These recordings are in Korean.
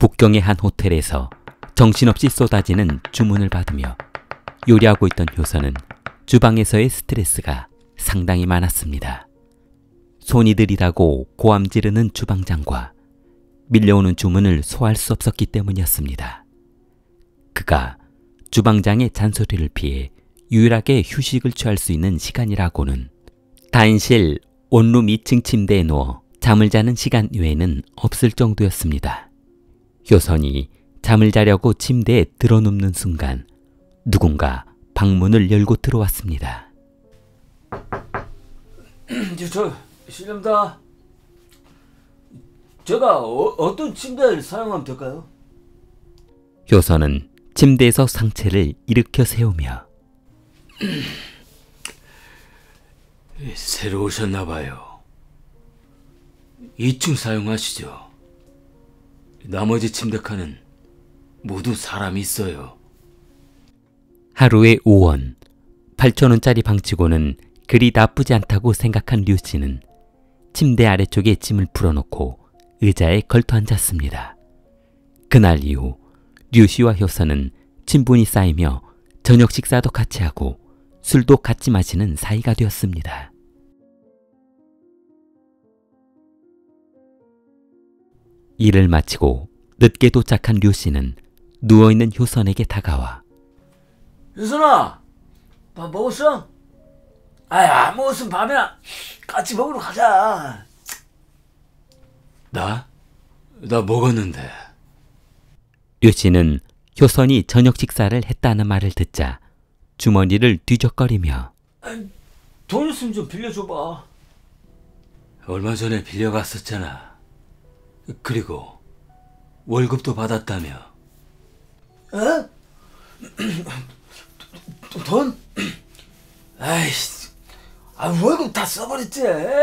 북경의 한 호텔에서 정신없이 쏟아지는 주문을 받으며 요리하고 있던 효선은 주방에서의 스트레스가 상당히 많았습니다. 손이 느리다고 고함 지르는 주방장과 밀려오는 주문을 소화할 수 없었기 때문이었습니다. 그가 주방장의 잔소리를 피해 유일하게 휴식을 취할 수 있는 시간이라고는 다인실 원룸 2층 침대에 누워 잠을 자는 시간 외에는 없을 정도였습니다. 효선이 잠을 자려고 침대에 드러눕는 순간 누군가 방문을 열고 들어왔습니다. 저 실례합니다. 제가 어떤 침대를 사용하면 될까요? 효선은 침대에서 상체를 일으켜 세우며 새로 오셨나봐요. 2층 사용하시죠. 나머지 침대 칸은 모두 사람이 있어요. 하루에 5원, 8,000원짜리 방치고는 그리 나쁘지 않다고 생각한 류씨는 침대 아래쪽에 짐을 풀어놓고 의자에 걸터 앉았습니다. 그날 이후 류씨와 효선은 친분이 쌓이며 저녁 식사도 같이 하고 술도 같이 마시는 사이가 되었습니다. 일을 마치고 늦게 도착한 류씨는 누워있는 효선에게 다가와 효선아, 밥 먹었어? 안 먹었으면 밥이나 같이 먹으러 가자. 나 먹었는데. 류씨는 효선이 저녁 식사를 했다는 말을 듣자 주머니를 뒤적거리며 돈 있으면 좀 빌려줘봐. 얼마 전에 빌려갔었잖아. 그리고 월급도 받았다며. 에? 돈? 아이씨, 월급 다 써버렸지.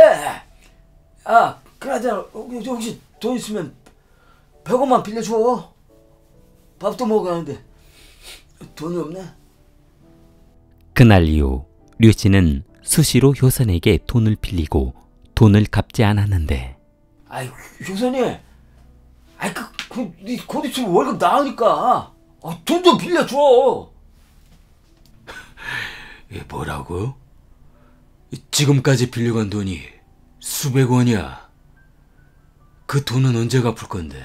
그러잖아. 혹시 돈 있으면 100원만 빌려줘. 밥도 먹어가는데 돈이 없네. 그날 이후 류씨는 수시로 효선에게 돈을 빌리고 돈을 갚지 않았는데 효선이, 곧 있으면 월급 나오니까 돈 좀 빌려줘. 뭐라고? 지금까지 빌려간 돈이 수백 원이야. 그 돈은 언제 갚을 건데?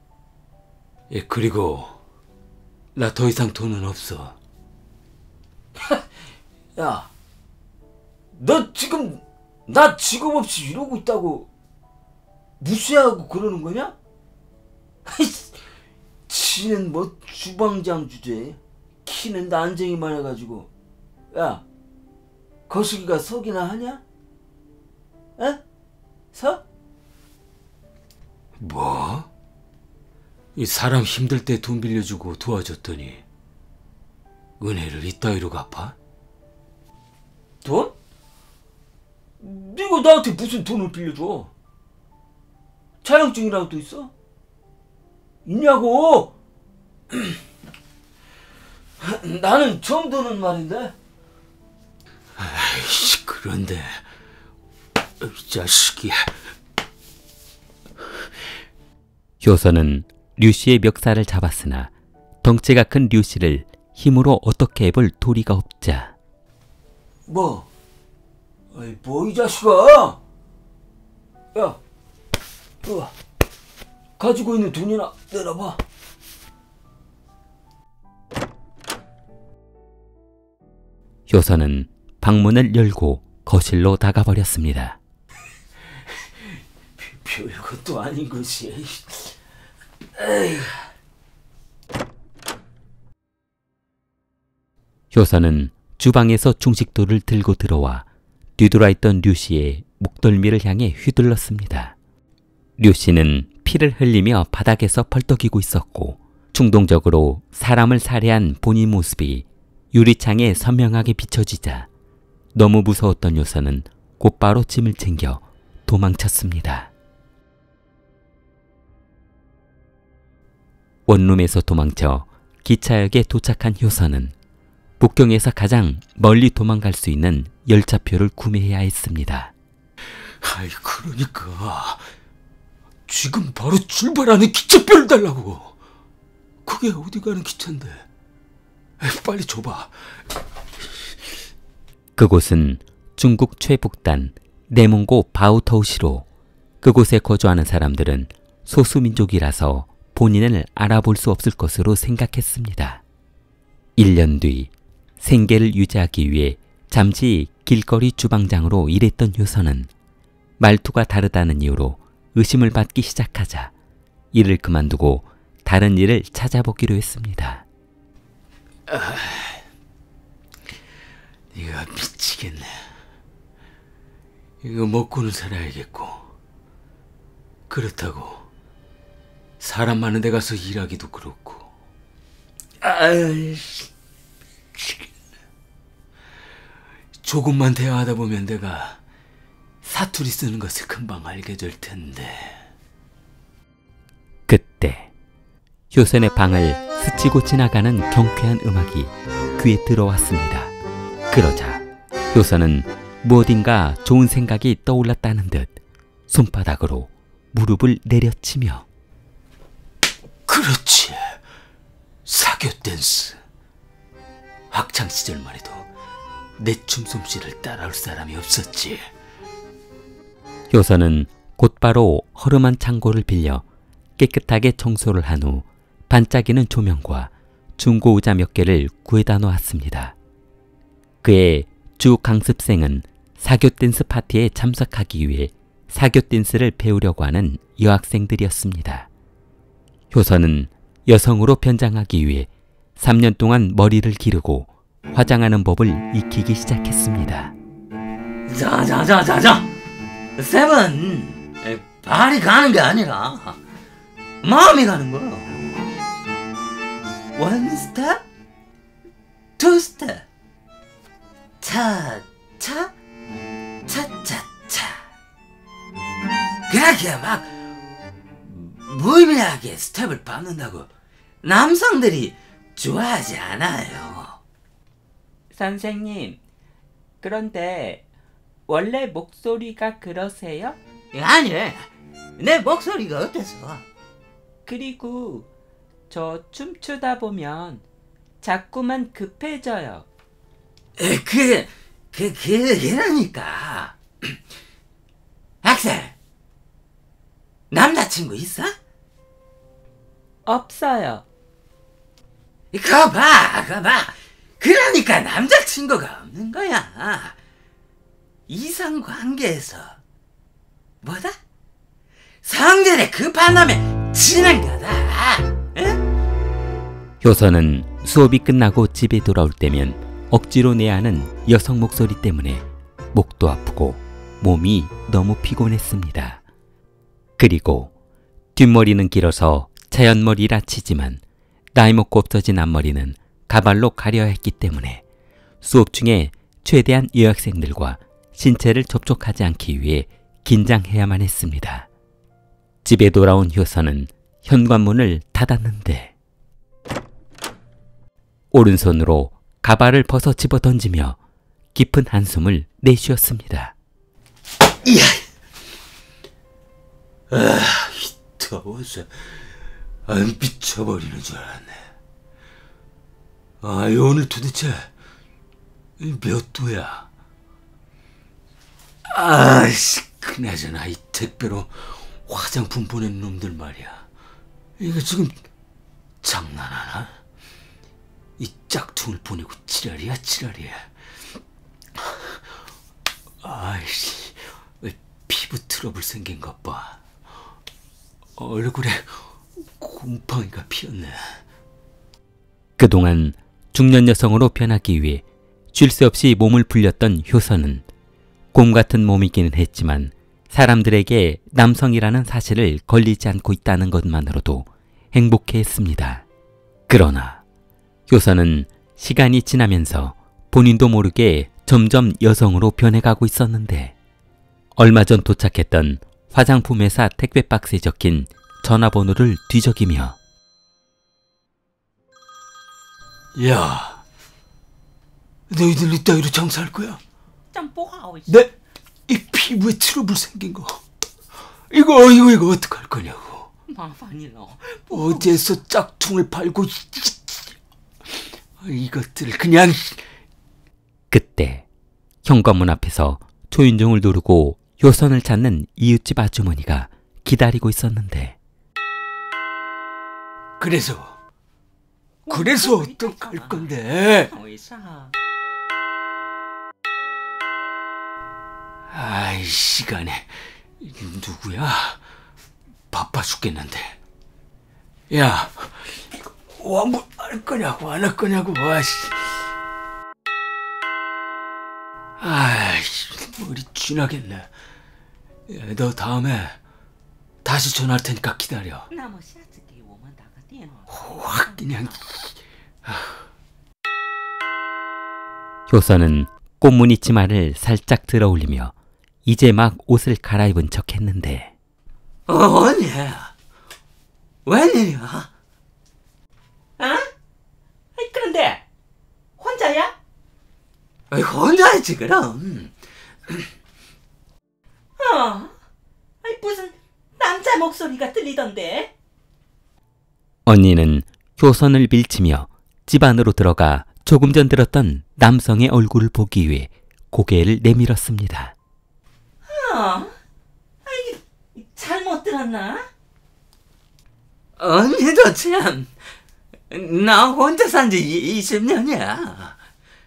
그리고 나 더 이상 돈은 없어. 야, 너 지금 나 직업 없이 이러고 있다고 무시하고 그러는 거냐? 지는 뭐 주방장 주제에 키는 난쟁이만 해가지고. 야, 거시기가 서기나 하냐? 에? 서? 뭐? 이 사람 힘들 때 돈 빌려주고 도와줬더니 은혜를 이따위로 갚아? 돈? 네가 나한테 무슨 돈을 빌려줘? 자격증이라도 있어? 있냐고? 나는 처음 듣는 말인데. 아이씨, 그런데 이 자식이. 효선은 류씨의 멱살을 잡았으나 덩치가 큰 류씨를 힘으로 어떻게 해볼 도리가 없자 뭐 이 자식아. 야, 가지고 있는 돈이나 내놔봐. 효선은 방문을 열고 거실로 나가버렸습니다. 별것도 아닌 것이. 효선은 주방에서 중식도를 들고 들어와 뒤돌아 있던 류씨의 목덜미를 향해 휘둘렀습니다. 류씨는 피를 흘리며 바닥에서 펄떡이고 있었고 충동적으로 사람을 살해한 본인 모습이 유리창에 선명하게 비춰지자 너무 무서웠던 효선은 곧바로 짐을 챙겨 도망쳤습니다. 원룸에서 도망쳐 기차역에 도착한 효선은 북경에서 가장 멀리 도망갈 수 있는 열차표를 구매해야 했습니다. 그러니까 지금 바로 출발하는 기차표를 달라고. 그게 어디 가는 기차인데? 빨리 줘봐. 그곳은 중국 최북단 내몽고 바우터우시로 그곳에 거주하는 사람들은 소수민족이라서 본인을 알아볼 수 없을 것으로 생각했습니다. 1년 뒤 생계를 유지하기 위해 잠시 길거리 주방장으로 일했던 효선은 말투가 다르다는 이유로 의심을 받기 시작하자 일을 그만두고 다른 일을 찾아보기로 했습니다. 네가 미치겠네. 이거 먹고는 살아야겠고, 그렇다고 사람 많은 데 가서 일하기도 그렇고. 아이씨, 미치겠네. 조금만 대화하다 보면 내가 사투리 쓰는 것을 금방 알게 될 텐데. 그때 효선의 방을 스치고 지나가는 경쾌한 음악이 귀에 들어왔습니다. 그러자 효선은 무엇인가 좋은 생각이 떠올랐다는 듯 손바닥으로 무릎을 내려치며 그렇지, 사교 댄스. 학창시절 말이도 내 춤솜씨를 따라올 사람이 없었지. 효선은 곧바로 허름한 창고를 빌려 깨끗하게 청소를 한 후 반짝이는 조명과 중고의자 몇 개를 구해다 놓았습니다. 그의 주 강습생은 사교 댄스 파티에 참석하기 위해 사교 댄스를 배우려고 하는 여학생들이었습니다. 효선은 여성으로 변장하기 위해 3년 동안 머리를 기르고 화장하는 법을 익히기 시작했습니다. 자자자자자, 쌤은 발이 가는 게 아니라 마음이 가는 거야. 원 스텝, 투 스텝, 차차, 차차차. 그렇게 막 무의미하게 스텝을 밟는다고 남성들이 좋아하지 않아요. 선생님, 그런데 원래 목소리가 그러세요? 아니, 내 목소리가 어때서? 그리고 저 춤추다 보면 자꾸만 급해져요. 그러니까. 학생, 남자친구 있어? 없어요. 거봐. 그러니까 남자친구가 없는 거야. 이성관계에서 뭐다? 성질에 급한 놈에 지는 거다. 응? 효선은 수업이 끝나고 집에 돌아올 때면 억지로 내야 하는 여성 목소리 때문에 목도 아프고 몸이 너무 피곤했습니다. 그리고 뒷머리는 길어서 자연머리라 치지만 나이 먹고 없어진 앞머리는 가발로 가려야 했기 때문에 수업 중에 최대한 여학생들과 신체를 접촉하지 않기 위해 긴장해야만 했습니다. 집에 돌아온 효선은 현관문을 닫았는데 오른손으로 가발을 벗어 집어던지며 깊은 한숨을 내쉬었습니다. 이야, 더워서 안 미쳐버리는 줄 알았네. 오늘 도대체 몇 도야? 그나저나 이 택배로 화장품 보낸 놈들 말이야. 이거 지금 장난하나? 이 짝퉁을 보내고 지랄이야. 아이씨, 피부 트러블 생긴 것 봐. 얼굴에 곰팡이가 피었네. 그동안 중년 여성으로 변하기 위해 쉴 새 없이 몸을 불렸던 효선은 곰 같은 몸이기는 했지만 사람들에게 남성이라는 사실을 걸리지 않고 있다는 것만으로도 행복해했습니다. 그러나 효선은 시간이 지나면서 본인도 모르게 점점 여성으로 변해가고 있었는데 얼마 전 도착했던 화장품 회사 택배 박스에 적힌 전화번호를 뒤적이며 야, 너희들 이따위로 장사할 거야? 좀 뭐하고 있어? 이 피부에 트러블 생긴 거 이거 어떡할 거냐고. 마반일러. 어디에서 짝퉁을 팔고 이것들 그냥. 그때 현관문 앞에서 초인종을 누르고 효선을 찾는 이웃집 아주머니가 기다리고 있었는데 그래서 어떡할 건데? 아이 시간에 누구야? 바빠 죽겠는데. 야, 왕부 할 거냐고 안 할 거냐고. 아이씨, 머리 쥐나겠네. 야, 너 다음에 다시 전화할 테니까 기다려. 확 그냥. 효선은 꽃무늬 치마를 살짝 들어올리며 이제 막 옷을 갈아입은 척 했는데 언니, 웬일이야? 그런데 혼자야? 혼자였지 그럼. 무슨 남자 목소리가 들리던데? 언니는 효선을 밀치며 집 안으로 들어가 조금 전 들었던 남성의 얼굴을 보기 위해 고개를 내밀었습니다. 잘못 들었나? 언니도 참, 나 혼자 산 지 20년이야.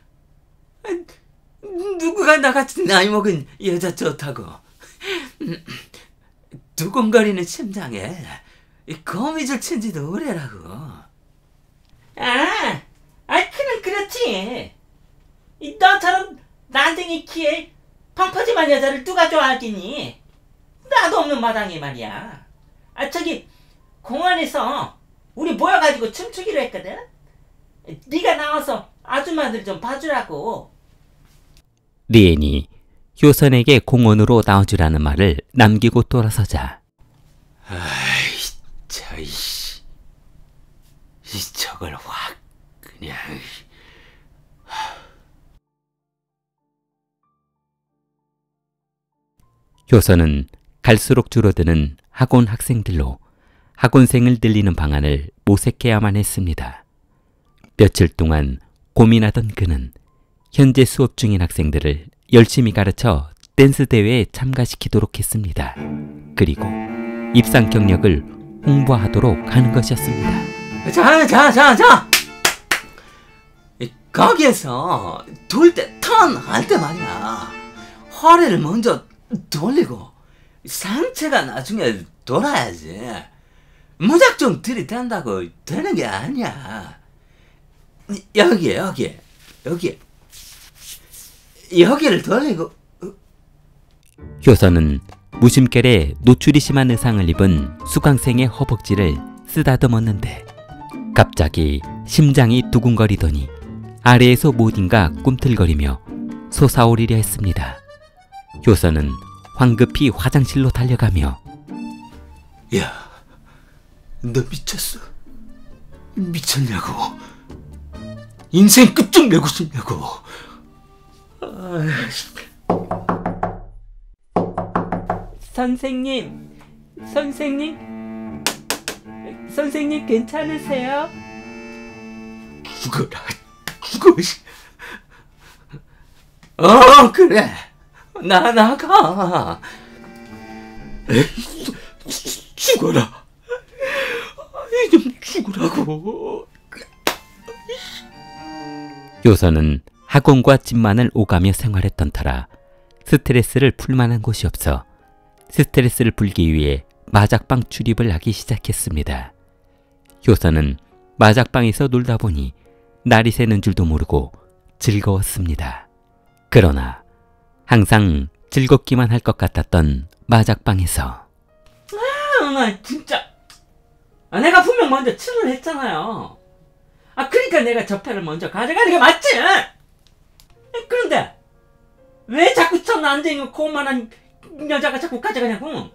누구가 나같이 나이 먹은 여자 좋다고. 두근거리는 심장에 거미줄 친 지도 오래라고. 그는 그렇지. 너처럼 난쟁이 키에 펑퍼짐한 여자를 누가 좋아하겠니? 나도 없는 마당에 말이야. 저기 공원에서 우리 모여가지고 춤추기로 했거든. 네가 나와서 아줌마들 좀 봐주라고. 리엔이 효선에게 공원으로 나와주라는 말을 남기고 돌아서자 저걸 확 그냥. 효선은 갈수록 줄어드는 학원 학생들로 학원생을 늘리는 방안을 모색해야만 했습니다. 며칠 동안 고민하던 그는 현재 수업 중인 학생들을 열심히 가르쳐 댄스 대회에 참가시키도록 했습니다. 그리고 입상 경력을 홍보하도록 하는 것이었습니다. 자. 거기에서 돌 때 턴 할 때 말이야. 허리를 먼저 돌리고 상체가 나중에 돌아야지. 무작정 들이댄다고 되는 게 아니야. 여기를 돌리고. 효선은 무심결에 노출이 심한 의상을 입은 수강생의 허벅지를 쓰다듬었는데 갑자기 심장이 두근거리더니 아래에서 무엇인가 꿈틀거리며 솟아오르려 했습니다. 효선은 황급히 화장실로 달려가며 야, 너 미쳤어? 미쳤냐고? 인생 끝장내고 싶냐고? 선생님 괜찮으세요? 죽어라. 그래. 나가. 죽어라. 좀 죽으라고. 효선은 학원과 집만을 오가며 생활했던 터라 스트레스를 풀 만한 곳이 없어 스트레스를 풀기 위해 마작방 출입을 하기 시작했습니다. 효선은 마작방에서 놀다 보니 날이 새는 줄도 모르고 즐거웠습니다. 그러나 항상 즐겁기만 할 것 같았던 마작방에서 나 진짜 내가 분명 먼저 칠을 했잖아요. 그러니까 내가 저 패를 먼저 가져가는 게 맞지. 그런데 왜 자꾸 저 난쟁이 고만한 여자가 자꾸 가져가냐고.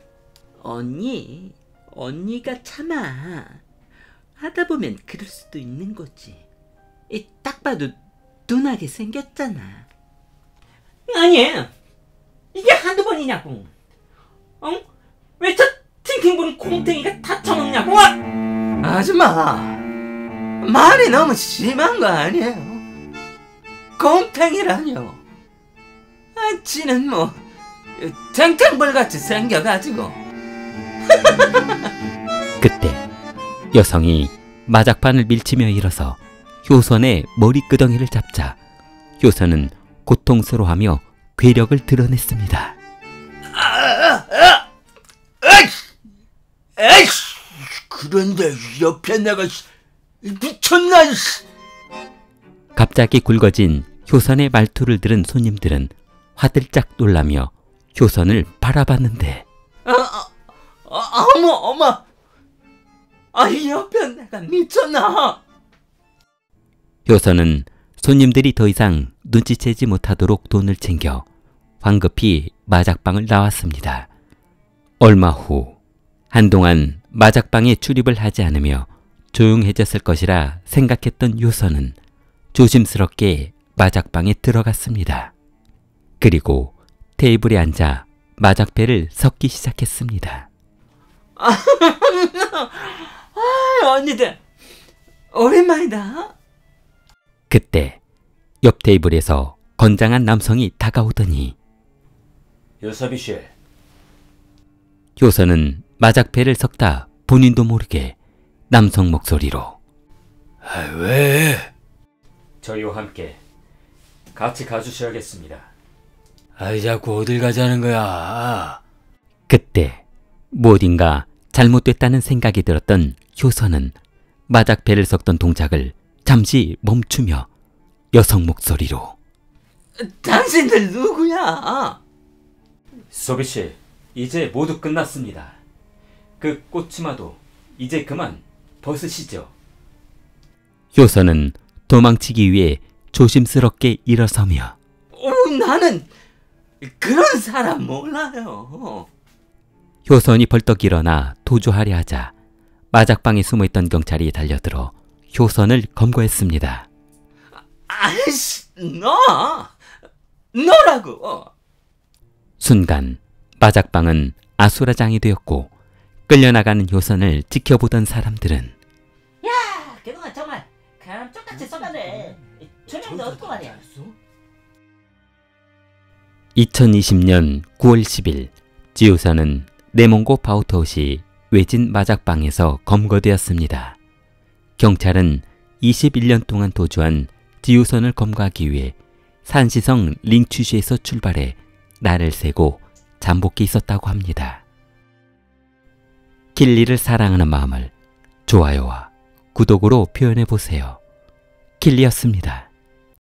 언니가 참아. 하다 보면 그럴 수도 있는 거지. 딱 봐도 둔하게 생겼잖아. 아니, 이게 한두 번이냐고. 왜 저 팅팅부는 콩탱이가 다 처먹냐고? 아줌마, 말이 너무 심한 거 아니에요? 곰탱이라뇨. 아, 지는 뭐 탱탱볼같이 생겨가지고. 그때 여성이 마작판을 밀치며 일어서 효선의 머리끄덩이를 잡자 효선은 고통스러워하며 괴력을 드러냈습니다. 에이씨! 그런데 옆에 내가 미쳤나? 갑자기 굵어진 효선의 말투를 들은 손님들은 화들짝 놀라며 효선을 바라봤는데 어머, 옆에 내가 미쳤나? 효선은 손님들이 더 이상 눈치채지 못하도록 돈을 챙겨 황급히 마작방을 나왔습니다. 얼마 후 한동안 마작방에 출입을 하지 않으며 조용해졌을 것이라 생각했던 효선은 조심스럽게 마작방에 들어갔습니다. 그리고 테이블에 앉아 마작패를 섞기 시작했습니다. 언니들 오랜만이다. 그때 옆 테이블에서 건장한 남성이 다가오더니 요섭이 씨, 효선은 마작패를 섞다 본인도 모르게 남성 목소리로 왜? 저희와 함께 같이 가주셔야겠습니다. 자꾸 어딜 가자는 거야? 그때 무엇인가 잘못됐다는 생각이 들었던 효선은 마작패를 섞던 동작을 잠시 멈추며 여성 목소리로 당신들 누구야? 소비 씨, 이제 모두 끝났습니다. 그 꽃치마도 이제 그만 벗으시죠. 효선은 도망치기 위해 조심스럽게 일어서며 나는 그런 사람 몰라요. 효선이 벌떡 일어나 도주하려 하자 마작방에 숨어있던 경찰이 달려들어 효선을 검거했습니다. 아이씨, 너라고. 순간 마작방은 아수라장이 되었고 끌려나가는 효선을 지켜보던 사람들은 그동안 정말 감쪽같이 써가네. 조명도 없고 말이야. 2020년 9월 10일 지효선은 내몽고 파우터시 외진 마작방에서 검거되었습니다. 경찰은 21년 동안 도주한 지효선을 검거하기 위해 산시성 링취시에서 출발해 날을 새고 잠복해 있었다고 합니다. 킬리를 사랑하는 마음을 좋아요와 구독으로 표현해보세요. 킬리였습니다.